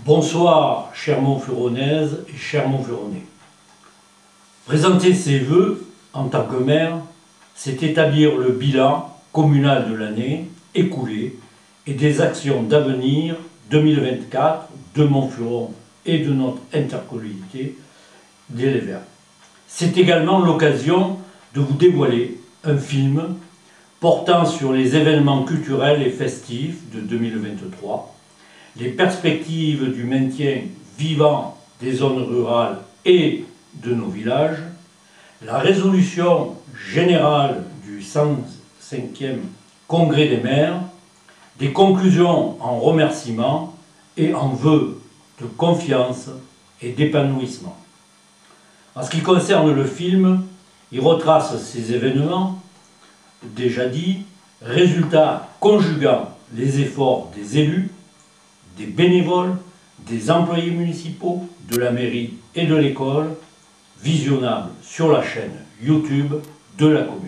Bonsoir, chère Montfuronnaise et chers Montfuronais. Présenter ses vœux en tant que maire, c'est établir le bilan communal de l'année écoulée et des actions d'avenir 2024 de Montfuron et de notre intercommunalité des Verts. C'est également l'occasion de vous dévoiler un film portant sur les événements culturels et festifs de 2023, les perspectives du maintien vivant des zones rurales et de nos villages, la résolution générale du 105e Congrès des maires, des conclusions en remerciements et en vœux de confiance et d'épanouissement. En ce qui concerne le film, il retrace ces événements, déjà dit, résultats conjuguant les efforts des élus, des bénévoles, des employés municipaux, de la mairie et de l'école, visionnable sur la chaîne YouTube de la commune.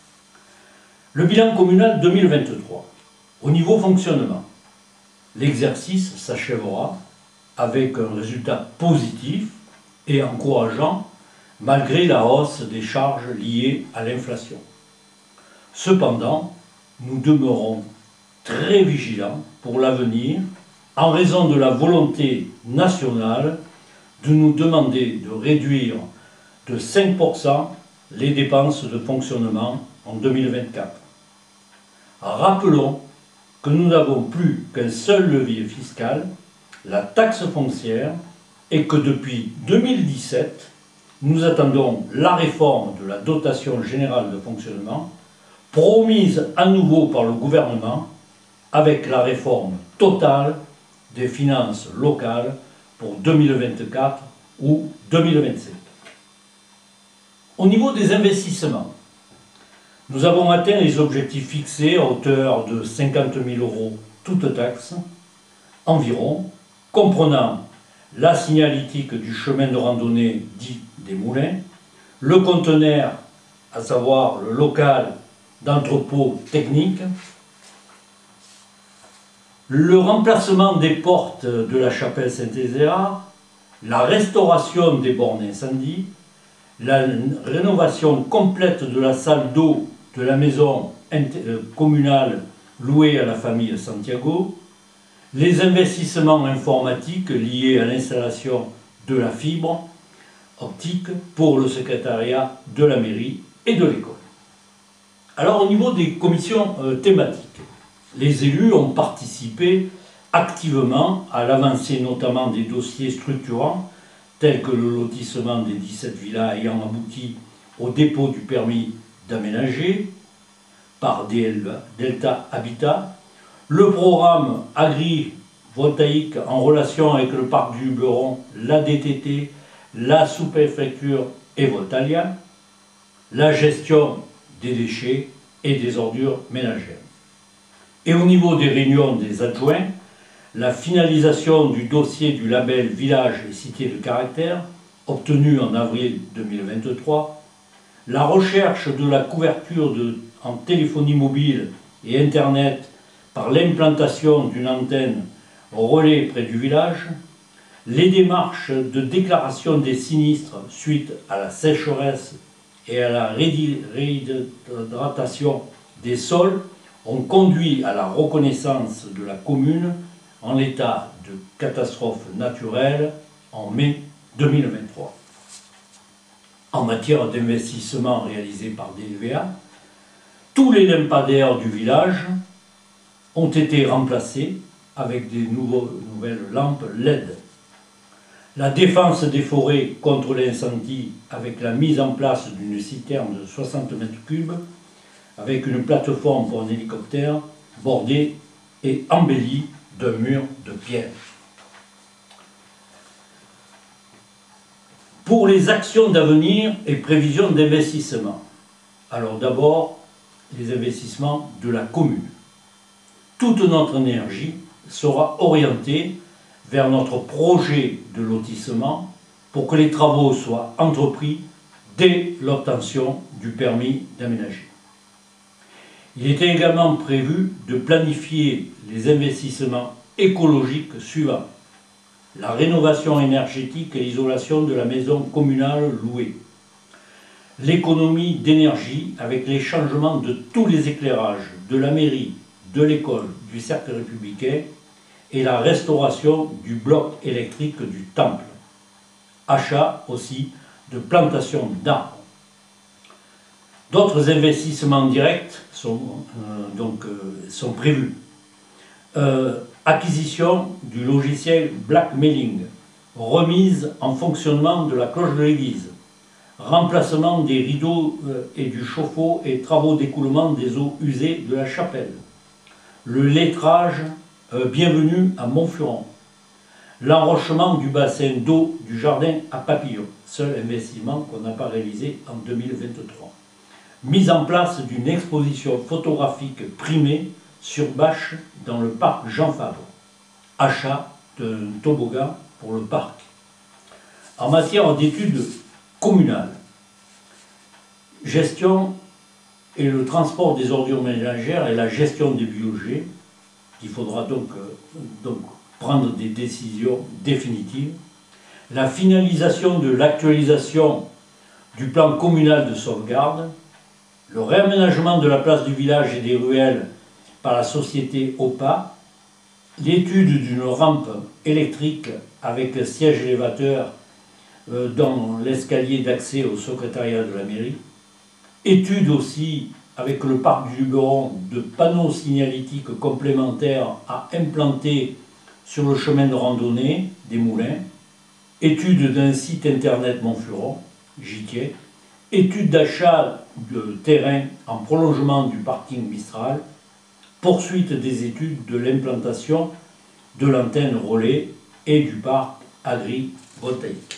Le bilan communal 2023. Au niveau fonctionnement, l'exercice s'achèvera avec un résultat positif et encourageant malgré la hausse des charges liées à l'inflation. Cependant, nous demeurons très vigilants pour l'avenir en raison de la volonté nationale de nous demander de réduire de 5% les dépenses de fonctionnement en 2024. Rappelons que nous n'avons plus qu'un seul levier fiscal, la taxe foncière, et que depuis 2017, nous attendons la réforme de la dotation générale de fonctionnement, promise à nouveau par le gouvernement, avec la réforme totale des finances locales pour 2024 ou 2027. Au niveau des investissements, nous avons atteint les objectifs fixés à hauteur de 50 000 € toutes taxes environ, comprenant la signalétique du chemin de randonnée dit des Moulins, le conteneur, à savoir le local d'entrepôt technique, le remplacement des portes de la chapelle Saint-Ézéard, la restauration des bornes incendie, la rénovation complète de la salle d'eau de la maison communale louée à la famille Santiago, les investissements informatiques liés à l'installation de la fibre optique pour le secrétariat de la mairie et de l'école. Alors au niveau des commissions thématiques, les élus ont participé activement à l'avancée notamment des dossiers structurants tels que le lotissement des 17 villas ayant abouti au dépôt du permis d'aménager par Delta Habitat, le programme agrivoltaïque en relation avec le parc du Luberon, la DTT, la sous-préfecture et Voltalia, la gestion des déchets et des ordures ménagères. Et au niveau des réunions des adjoints, la finalisation du dossier du label Village et Cité de Caractère, obtenu en avril 2023, la recherche de la couverture en téléphonie mobile et Internet par l'implantation d'une antenne relais près du village, les démarches de déclaration des sinistres suite à la sécheresse et à la réhydratation des sols ont conduit à la reconnaissance de la commune en état de catastrophe naturelle en mai 2023. En matière d'investissement réalisé par DLVA, tous les lampadaires du village ont été remplacés avec des nouvelles lampes LED. La défense des forêts contre l'incendie avec la mise en place d'une citerne de 60 m3 avec une plateforme pour un hélicoptère bordée et embellie d'un mur de pierre. Pour les actions d'avenir et prévisions d'investissement, alors d'abord les investissements de la commune. Toute notre énergie sera orientée vers notre projet de lotissement pour que les travaux soient entrepris dès l'obtention du permis d'aménager. Il était également prévu de planifier les investissements écologiques suivants. la rénovation énergétique et l'isolation de la maison communale louée, l'économie d'énergie avec les changements de tous les éclairages de la mairie, de l'école, du cercle républicain et la restauration du bloc électrique du temple. Achat aussi de plantations d'arbres. D'autres investissements directs sont prévus. Acquisition du logiciel Blackmailing, remise en fonctionnement de la cloche de l'église, remplacement des rideaux et du chauffe-eau et travaux d'écoulement des eaux usées de la chapelle, le lettrage bienvenue à Montfuron, l'enrochement du bassin d'eau du jardin à papillons, seul investissement qu'on n'a pas réalisé en 2023. Mise en place d'une exposition photographique primée sur bâche dans le parc Jean Fabre. Achat d'un toboggan pour le parc. En matière d'études communales, gestion et le transport des ordures ménagères et la gestion des biogés, il faudra donc prendre des décisions définitives. La finalisation de l'actualisation du plan communal de sauvegarde, le réaménagement de la place du village et des ruelles par la société OPA, l'étude d'une rampe électrique avec siège élévateur dans l'escalier d'accès au secrétariat de la mairie, étude aussi avec le parc du Luberon de panneaux signalétiques complémentaires à implanter sur le chemin de randonnée des Moulins, étude d'un site internet Montfuron, Gitier, étude d'achat de terrain en prolongement du parking Mistral, poursuite des études de l'implantation de l'antenne relais et du parc agrivoltaïque.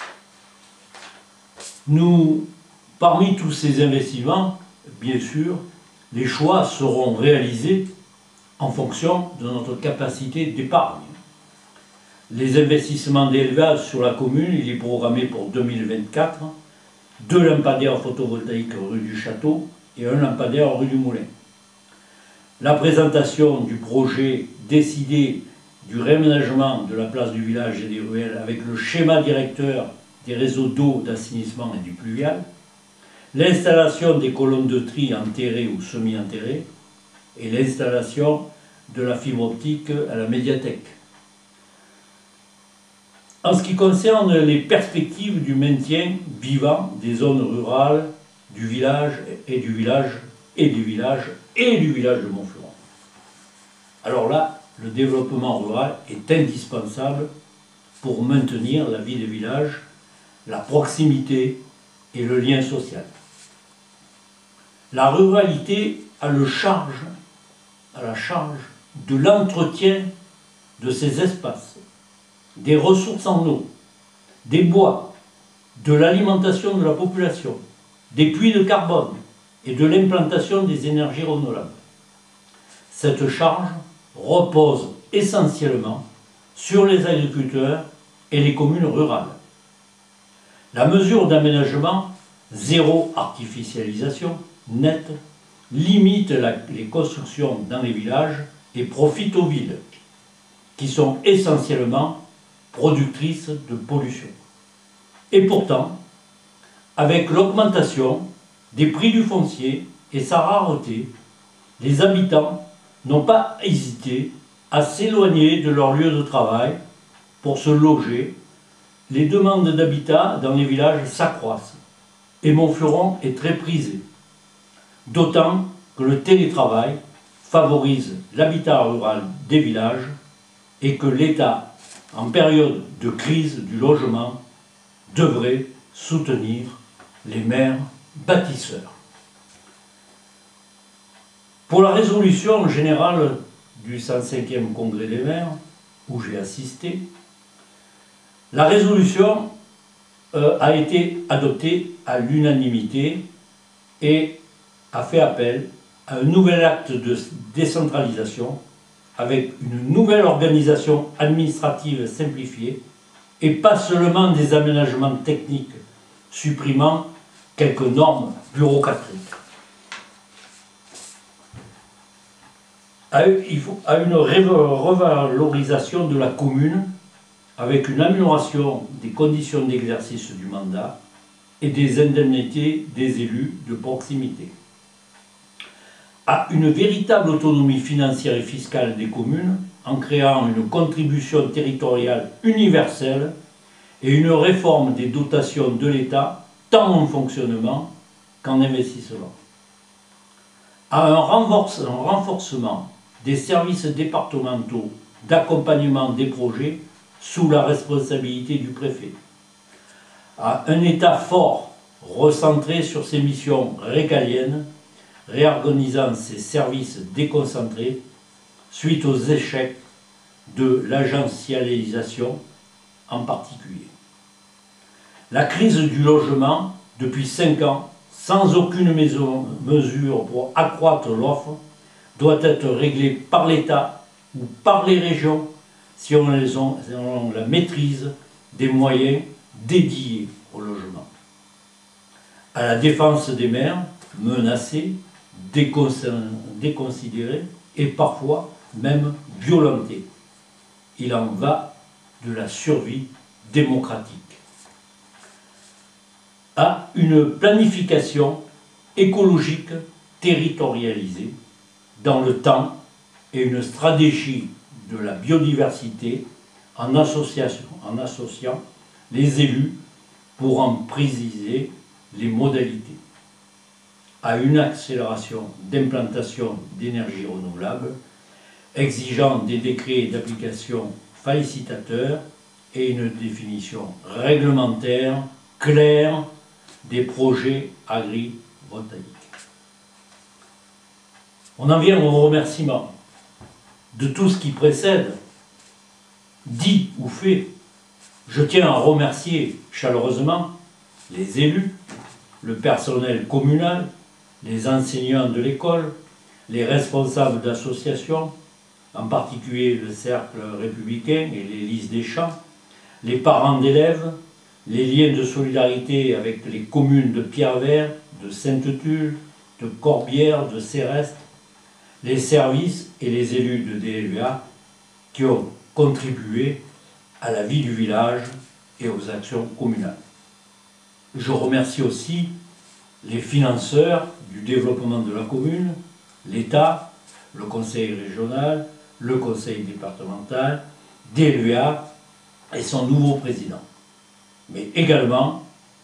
Parmi tous ces investissements, bien sûr, les choix seront réalisés en fonction de notre capacité d'épargne. Les investissements d'élevage sur la commune, il est programmé pour 2024, 2 lampadaires photovoltaïques rue du Château et 1 lampadaire rue du Moulin. La présentation du projet décidé du réaménagement de la place du village et des ruelles avec le schéma directeur des réseaux d'eau, d'assainissement et du pluvial, l'installation des colonnes de tri enterrées ou semi-enterrées et l'installation de la fibre optique à la médiathèque. En ce qui concerne les perspectives du maintien vivant des zones rurales, du village et du village de Montfuron. Alors là, le développement rural est indispensable pour maintenir la vie des villages, la proximité et le lien social. La ruralité a la charge de l'entretien de ces espaces, des ressources en eau, des bois, de l'alimentation de la population, des puits de carbone et de l'implantation des énergies renouvelables. Cette charge repose essentiellement sur les agriculteurs et les communes rurales. La mesure d'aménagement zéro artificialisation nette limite les constructions dans les villages et profite aux villes, qui sont essentiellement productrices de pollution. Et pourtant, avec l'augmentation des prix du foncier et sa rareté, les habitants n'ont pas hésité à s'éloigner de leur lieu de travail pour se loger. Les demandes d'habitat dans les villages s'accroissent et Montfuron est très prisé, d'autant que le télétravail favorise l'habitat rural des villages et que l'État, en période de crise du logement, devrait soutenir les maires bâtisseurs. Pour la résolution générale du 105e Congrès des maires, où j'ai assisté, la résolution a été adoptée à l'unanimité et a fait appel à un nouvel acte de décentralisation avec une nouvelle organisation administrative simplifiée et pas seulement des aménagements techniques supprimant quelques normes bureaucratiques. À une revalorisation de la commune avec une amélioration des conditions d'exercice du mandat et des indemnités des élus de proximité. À une véritable autonomie financière et fiscale des communes en créant une contribution territoriale universelle et une réforme des dotations de l'État tant en fonctionnement qu'en investissement. À un renforcement des services départementaux d'accompagnement des projets sous la responsabilité du préfet. À un État fort, recentré sur ses missions régaliennes, réorganisant ses services déconcentrés suite aux échecs de l'agencialisation en particulier. La crise du logement, depuis 5 ans, sans aucune mesure pour accroître l'offre, doit être réglée par l'État ou par les régions si on a la maîtrise des moyens dédiés au logement. À la défense des maires, menacés, déconsidérés et parfois même violentés. Il en va de la survie démocratique. À une planification écologique territorialisée dans le temps et une stratégie de la biodiversité en associant les élus pour en préciser les modalités. À une accélération d'implantation d'énergie renouvelable, exigeant des décrets d'application facilitateurs et une définition réglementaire claire des projets agrivoltaïques. On en vient au remerciement de tout ce qui précède, dit ou fait. Je tiens à remercier chaleureusement les élus, le personnel communal, les enseignants de l'école, les responsables d'associations, en particulier le Cercle républicain et les Lys des Champs, les parents d'élèves, les liens de solidarité avec les communes de Pierrevert, de Sainte-Tulle, de Corbière, de Céreste, les services et les élus de DLVA qui ont contribué à la vie du village et aux actions communales. Je remercie aussi les financeurs du développement de la commune, l'État, le conseil régional, le conseil départemental, DLVA et son nouveau président. Mais également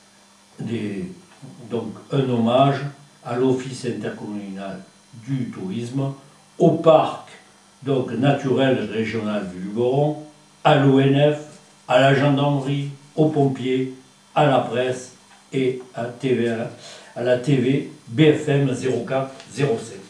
un hommage à l'Office intercommunal du tourisme, au parc naturel régional du Luberon, à l'ONF, à la gendarmerie, aux pompiers, à la presse et à la TV BFM 04-05.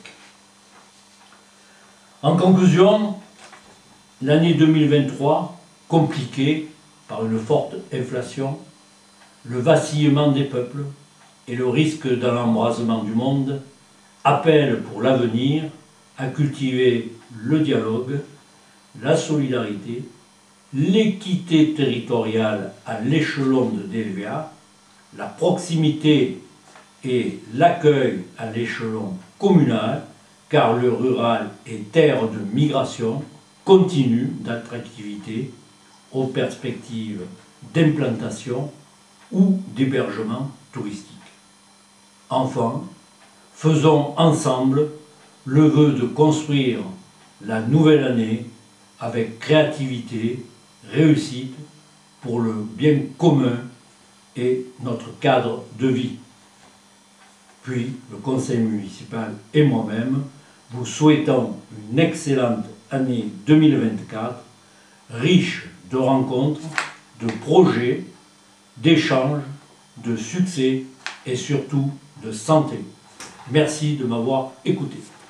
En conclusion, l'année 2023, compliquée par une forte inflation, le vacillement des peuples et le risque d'un embrasement du monde, appelle pour l'avenir à cultiver le dialogue, la solidarité, l'équité territoriale à l'échelon de DLVA, la proximité et l'accueil à l'échelon communal, car le rural est terre de migration continue d'attractivité aux perspectives d'implantation ou d'hébergement touristique. Enfin, faisons ensemble le vœu de construire la nouvelle année avec créativité, réussite pour le bien commun et notre cadre de vie. Puis, le conseil municipal et moi-même vous souhaitons une excellente année 2024, riche de rencontres, de projets, d'échanges, de succès et surtout de santé. Merci de m'avoir écouté.